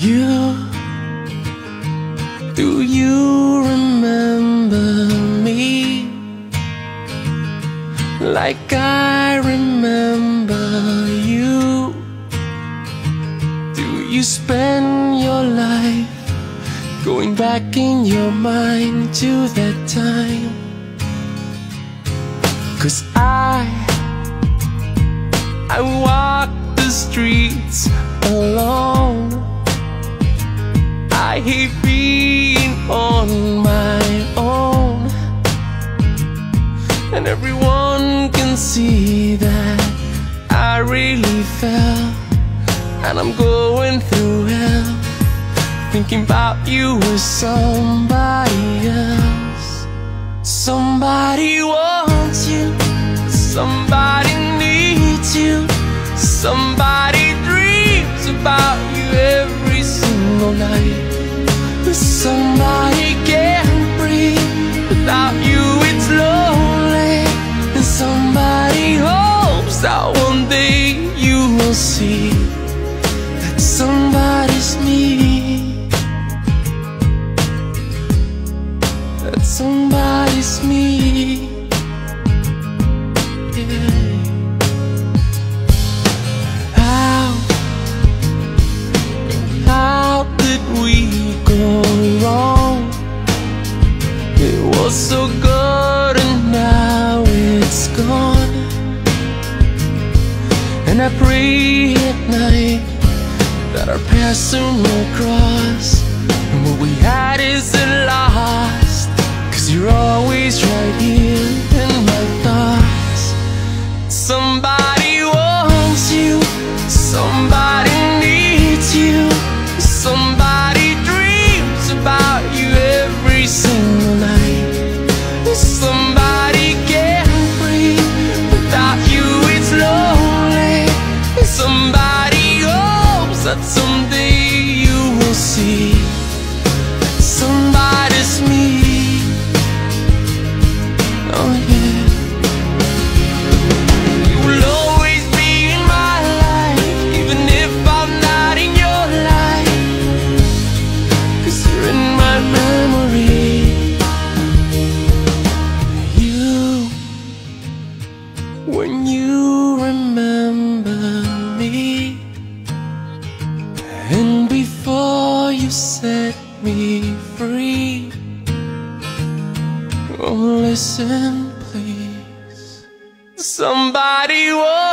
You, do you remember me like I remember you? Do you spend your life going back in your mind to that time? 'Cause I walk the streets alone. I hate being on my own, and everyone can see that I really fell, and I'm going through hell, thinking about you with somebody else. Somebody wants you, somebody needs you, somebody dreams about you every single night. Somebody can't breathe without you, it's lonely. And somebody hopes that one day you will see that somebody's me, that somebody's me. Yeah. How did we go wrong? It was so good and now it's gone. And I pray at night that our paths soon will cross, and what we had isn't lost, 'cause you're always right here in my thoughts. Somebody wants you, somebody needs you, somebody dreams about you every single night. Somebody can't breathe without you, it's lonely. Somebody hopes that someday you will see that somebody's me. Oh yeah. You will always be in my life, even if I'm not in your life, 'cause you're in my memory. You, when you remember me, and before you set me free, oh listen please. Somebody